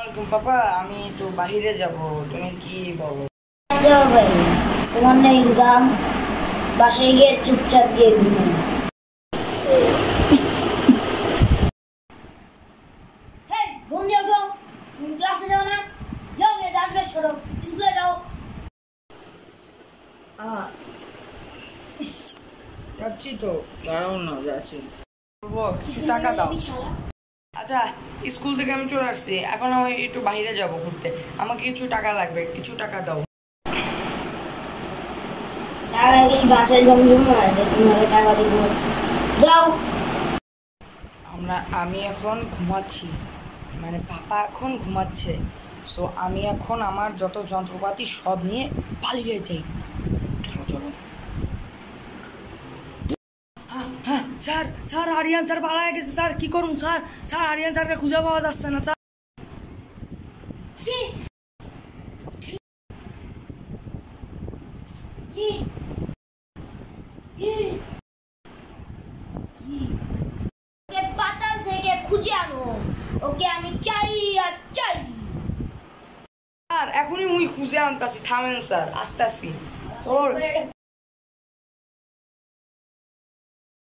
পাপা আমি একটু বাহিরে যাব, তুমি কি বলো? যাও ভাই, তোমার না এক্সাম, বাসায় গিয়ে চুপচাপ গিয়ে ঘুমো। হেই, ঘুম দিয়ে ওঠো। তুমি ক্লাসে যাও না? যাও গিয়ে দাঁত ব্রাশ করো, স্কুলে যাও। যাচ্ছি তো, দাঁড়াও না, যাচ্ছি। বলবো কিছু টাকা দাও। আচ্ছা, স্কুল থেকে আমি চলে আসছি, এখন আমি একটু বাইরে যাব ঘুরতে, আমাকে কিছু টাকা লাগবে, কিছু টাকা দাও। টাকা কি বাসায় জমজমা আছে? তোমাকে টাকা দিব? যাও। আমি এখন ঘুমাচ্ছি, মানে পাপা এখন ঘুমাচ্ছে, সো আমি এখন আমার যত যন্ত্রপাতি সব নিয়ে পালিয়ে যাই। চলো চলো। হ্যাঁ হ্যাঁ স্যার, স্যার আরিয়ান স্যার পালায় গেছে স্যার, কি করুন স্যার? স্যার আরিয়ান স্যারকে খুঁজে পাওয়া যাচ্ছে না স্যার। কি কি কি কি? ওকে পাতাল থেকে খুঁজে আনো, ওকে আমি চাই আর চাই। স্যার এখনই উনি খুঁজে আনতাছি, থামেন স্যার, আসতাছি।